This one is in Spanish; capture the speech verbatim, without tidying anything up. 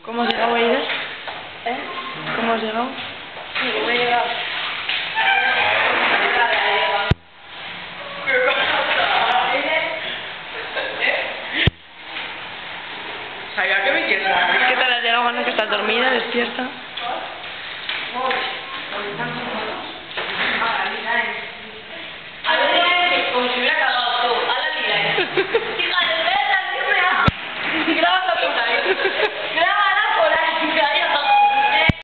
¿Cómo has llegado, Aida? ¿Eh? ¿Cómo has llegado? Sí, ¿cómo he llegado? ¿Sabía que me quieres? ¿Qué tal has llegado, Ana? ¿Que estás dormida, despierta?